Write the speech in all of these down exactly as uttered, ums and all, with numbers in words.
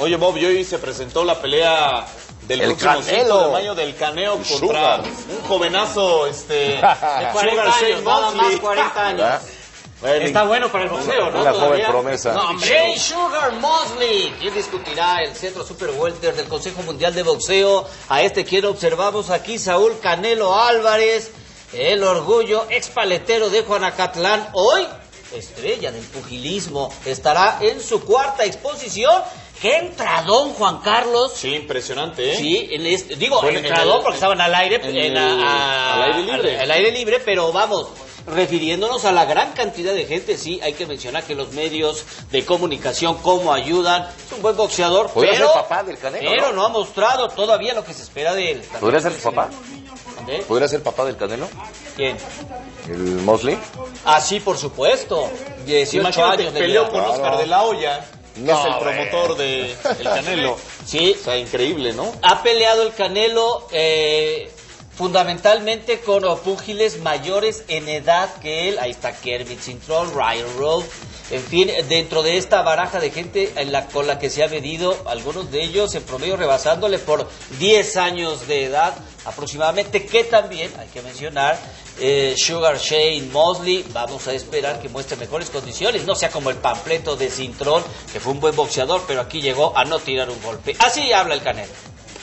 Oye, Bob, y hoy se presentó la pelea del el próximo Canelo. cinco de mayo del Canelo contra Sugar. un jovenazo, este... De cuarenta años, nada más cuarenta años. Bueno, Está bueno para el boxeo, ¿no? Una joven Todavía. promesa. No, Jay Sugar Mosley, quien discutirá el centro super welter del Consejo Mundial de Boxeo. A este quien observamos aquí, Saúl Canelo Álvarez, el orgullo expaletero de Juanacatlán. Hoy, estrella del pugilismo, estará en su cuarta exposición. ¡Qué entradón, Juan Carlos! Sí, impresionante, ¿eh? Sí, en este, digo, Bueno, entradón el, porque estaban al aire, en en el, a, a, al aire libre. Al, al aire libre, pero vamos, refiriéndonos a la gran cantidad de gente, sí, hay que mencionar que los medios de comunicación cómo ayudan. Es un buen boxeador, ¿Podría pero, ser papá del Canelo, pero no? no ha mostrado todavía lo que se espera de él. ¿Podría ser su papá? ¿Eh? ¿Podría ser papá del Canelo? ¿Quién? ¿El Mosley? Ah, sí, por supuesto. dieciocho Imagínate, años de peleó edad. con Claro. Oscar de la Hoya, que No, es el promotor de el Canelo. Sí, O sea, increíble, ¿no? ha peleado el Canelo eh, fundamentalmente con púgiles mayores en edad que él. Ahí está Kermit Cintrón, Ryan Rowe. En fin, dentro de esta baraja de gente en la, con la que se ha medido, algunos de ellos en promedio rebasándole por diez años de edad aproximadamente, que también, hay que mencionar, eh, Sugar Shane Mosley, vamos a esperar que muestre mejores condiciones, no sea como el panfleto de Cintrón, que fue un buen boxeador, pero aquí llegó a no tirar un golpe. Así habla el Canelo.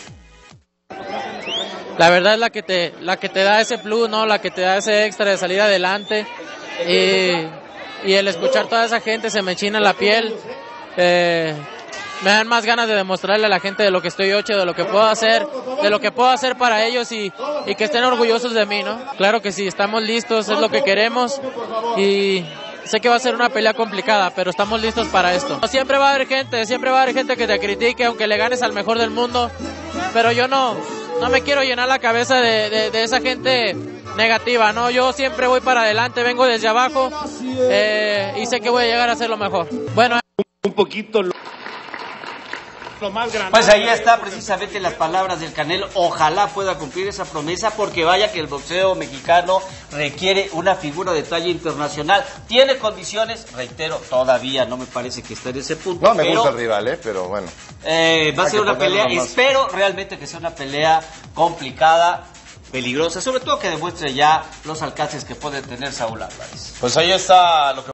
La verdad es la que te la que te da ese plus, ¿no? La que te da ese extra de salir adelante. Y, y el escuchar toda esa gente se me enchina la piel. Eh, me dan más ganas de demostrarle a la gente de lo que estoy hecho, de lo que puedo hacer, de lo que puedo hacer para ellos y, y que estén orgullosos de mí, ¿no? Claro que sí, estamos listos, es lo que queremos y sé que va a ser una pelea complicada, pero estamos listos para esto. Siempre va a haber gente, siempre va a haber gente que te critique, aunque le ganes al mejor del mundo, pero yo no, no me quiero llenar la cabeza de, de, de esa gente negativa, ¿no? Yo siempre voy para adelante, vengo desde abajo eh, y sé que voy a llegar a hacer lo mejor. Bueno, un poquito lo, lo más grande. Pues ahí está precisamente las palabras del Canelo. Ojalá pueda cumplir esa promesa, porque vaya que el boxeo mexicano requiere una figura de talla internacional. Tiene condiciones, reitero, todavía no me parece que esté en ese punto. No me pero, gusta el rival, ¿eh? Pero bueno. Eh, va a Hay ser que una pelea, ponerlo más. espero realmente que sea una pelea complicada, peligrosa, sobre todo que demuestre ya los alcances que puede tener Saúl Álvarez. Pues ahí está lo que